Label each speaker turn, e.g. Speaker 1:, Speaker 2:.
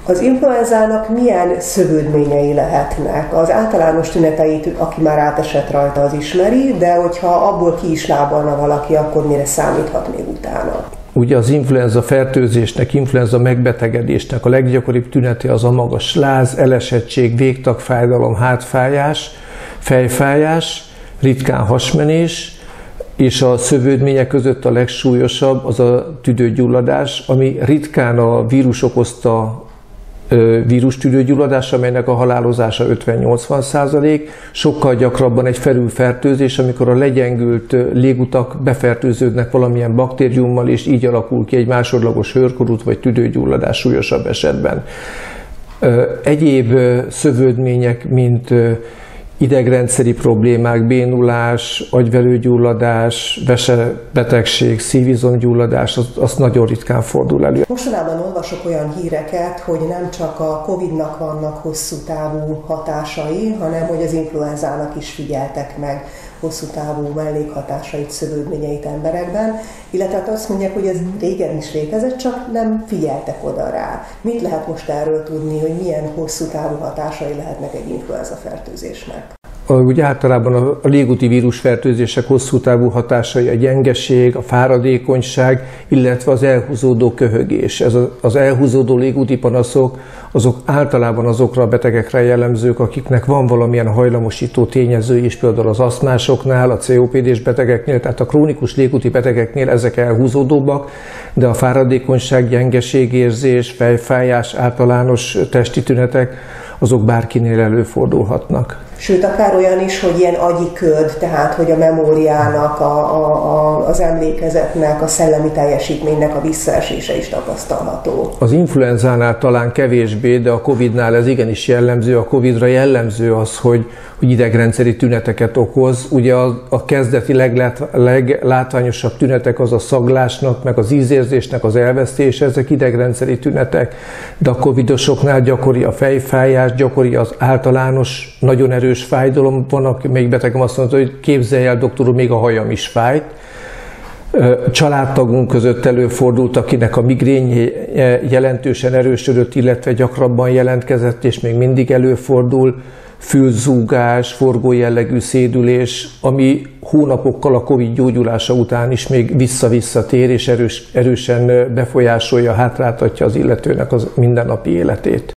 Speaker 1: Az influenzának milyen szövődményei lehetnek? Az általános tüneteit, aki már átesett rajta, az ismeri, de hogyha abból ki is lábalna valaki, akkor mire számíthat még utána?
Speaker 2: Ugye az influenza fertőzésnek, influenza megbetegedésnek a leggyakoribb tünete az a magas láz, elesettség, végtagfájdalom, hátfájás, fejfájás, ritkán hasmenés, és a szövődmények között a legsúlyosabb az a tüdőgyulladás, ami ritkán a vírus okozta vírustüdőgyulladás, amelynek a halálozása 50-80%, sokkal gyakrabban egy felülfertőzés, amikor a legyengült légutak befertőződnek valamilyen baktériummal, és így alakul ki egy másodlagos hőrkorút vagy tüdőgyulladás súlyosabb esetben. Egyéb szövődmények, mint idegrendszeri problémák, bénulás, agyvelőgyulladás, vesebetegség, szívizomgyulladás, az nagyon ritkán fordul elő.
Speaker 1: Mostanában olvasok olyan híreket, hogy nem csak a Covid-nak vannak hosszú távú hatásai, hanem hogy az influenzának is figyeltek meg hosszú távú mellékhatásait, szövődményeit emberekben, illetve azt mondják, hogy ez régen is létezett, csak nem figyeltek oda rá. Mit lehet most erről tudni, hogy milyen hosszú távú hatásai lehetnek egy influenza fertőzésnek?
Speaker 2: Úgy általában a légúti vírusfertőzések hosszú távú hatásai a gyengeség, a fáradékonyság, illetve az elhúzódó köhögés. Az elhúzódó légúti panaszok, azok általában azokra a betegekre jellemzők, akiknek van valamilyen hajlamosító tényező is, például az asztmásoknál, a COPD-s betegeknél, tehát a krónikus légúti betegeknél ezek elhúzódóbbak, de a fáradékonyság, gyengeségérzés, fejfájás, általános testi tünetek, azok bárkinél előfordulhatnak.
Speaker 1: Sőt, akár olyan is, hogy ilyen agyi köd, tehát hogy a memóriának, az emlékezetnek, a szellemi teljesítménynek a visszaesése is tapasztalható.
Speaker 2: Az influenzánál talán kevésbé, de a Covid-nál ez igenis jellemző. A Covid-ra jellemző az, hogy idegrendszeri tüneteket okoz. Ugye a kezdeti leglátványosabb tünetek az a szaglásnak, meg az ízérzésnek az elvesztése, ezek idegrendszeri tünetek, de a covidosoknál gyakori a fejfájás, gyakori az általános, nagyon erős fájdalom. Van, még betegem azt mondta, hogy képzelj el, doktor úr, még a hajam is fájt. Családtagunk között előfordult, akinek a migrénye jelentősen erősödött, illetve gyakrabban jelentkezett, és még mindig előfordul. Fülzúgás, forgó jellegű szédülés, ami hónapokkal a Covid gyógyulása után is még vissza-vissza tér, és erősen befolyásolja, hátráltatja az illetőnek az mindennapi életét.